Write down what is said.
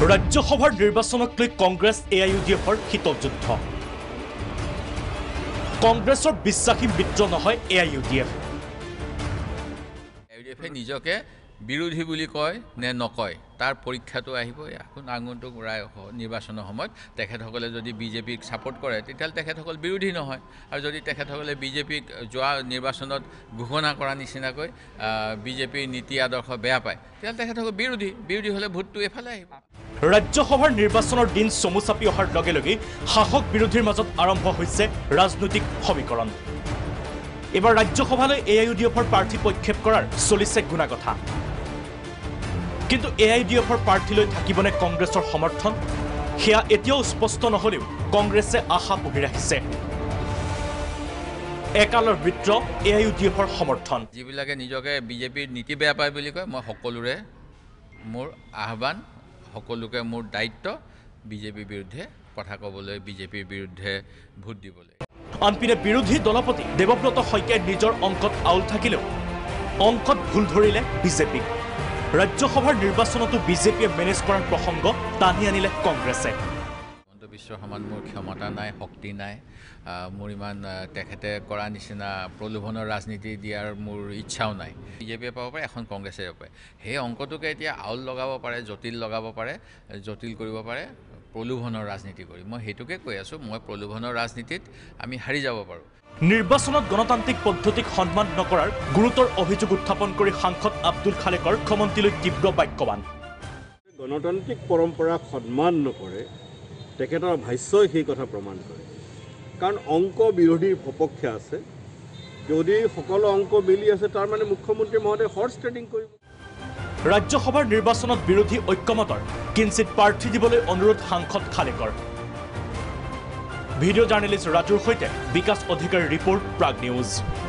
Rajya Sabha নিৰ্বাচনক লৈ কংগ্ৰেছ AIUDFৰ শীতল যুদ্ধ কংগ্ৰেছৰ বিশ্বাসী মিত্ৰ নহয় AIUDF নিজকে বিৰোধী বুলি কয় নে নকয় তাৰ পৰীক্ষাটো আহিব এখন আঙুনটো নিৰ্বাচনৰ সময়ত তেখেতসকলে যদি বিজেপিক সাপোৰ্ট কৰে তেতিয়াহ'লে তেখেতসকল বিৰোধী নহয় আৰু যদি তেখেতসকলে বিজেপিক যোৱা নিৰ্বাচনত ঘোষণা কৰা নিচিনাকৈ বিজেপিৰ নীতি আদৰ্শ বেয়া পায় তেতিয়াহ'লে তেখেতসকল বিৰোধী হ'লে ভোটটো এফালে আহিব ৰাজ্য সভাৰ নিৰ্বাচনৰ দিন চমু চাপি অহাৰ লগে লগে শাসক বিৰোধীৰ মাজত আৰম্ভ হৈছে ৰাজনৈতিক সমীকৰণ এবাৰ ৰাজ্য সভালৈ AIUDFৰ প্ৰাৰ্থী প্ৰক্ষেপ কৰাৰ চলিছে গুণাগথা কিন্তু AIUDFৰ প্ৰাৰ্থীলৈ থাকিবনে কংগ্ৰেছৰ সমৰ্থন সেয়া এতিয়াও স্পষ্ট নহলেও কংগ্ৰেছে আশা পুহি ৰাখিছে একালৰ মিত্ৰ AIUDFৰ সমৰ্থন যিবিলাকে নিজকে বিজেপিৰ নীতি বেয়া পায় বুলি কয় মই সকলোৰে মোৰ আহ্বান সকলোকে মোৰ দায়িত্ব বিজেপিৰ বিৰুদ্ধে কথা ক'বলৈ বিজেপিৰ বিৰুদ্ধে ভোট দিবলৈ আনপিনে বিৰোধী দলপতি দেৱব্ৰত শইকীয়াই নিজৰ অংকত আউল থাকিলেও অংকত ভুল ধৰিলে বিজেপি ৰাজ্য সভাৰ নিৰ্বাচনতো বিজেপিয়ে মেনেজ কৰাৰ প্ৰসংগ টানি আনিলে কংগ্ৰেছে বিশ্বৰ সমান মোৰ ক্ষমতা নাই শক্তি নাই মোৰ ইমান তেখেতে কৰা নিচিনা প্ৰলোভনৰ ৰাজনীতি দিয়াৰ মোৰ ইচ্ছাও নাই বিজেপিয়ে পাব পাৰে এখন কংগ্ৰেছে পাব পাৰে সেই অংকটোকে এতিয়া আউল লগাব পাৰে জটিল লগাব পাৰে জটিল কৰিব পাৰে প্ৰলোভনৰ ৰাজনীতি কৰি মই হেতুকে কৈ আছো মই প্ৰলোভনৰ ৰাজনীতিত আমি হাৰি যাব পাৰো নিৰ্বাচনত গণতান্ত্ৰিক পদ্ধতিক সন্মান নকৰাৰ গুৰুতৰ অভিযোগ উত্থাপন কৰি সাংসদ আব্দুল খালেকৰ মুখ্যমন্ত্ৰীলৈ তীব্ৰ বাক্যবান গণতান্ত্ৰিক পৰম্পৰাক সন্মান নকৰে তেখেতৰ ভাষ্যই সেই কথা প্ৰমাণ কৰে কাৰণ অংক বিৰোধীৰ সপক্ষে আছে যদি সকলো অংক মিলি আছে তাৰ মানে মুখ্যমন্ত্ৰী মহোদয় হৰ্স ট্ৰেডিং কৰিব ৰাজ্য সভাৰ নিৰ্বাচনত বিৰোধী ঐক্যমতৰ কিঞ্চিত প্ৰাৰ্থী দিবলৈ অনুৰোধ সাংসদ খালেকৰ ভিডিঅ' জাৰ্নেলিষ্ট ৰাজুৰ সৈতে বিকাশ অধিকাৰীৰ ৰিপৰ্ট প্ৰাগ নিউজ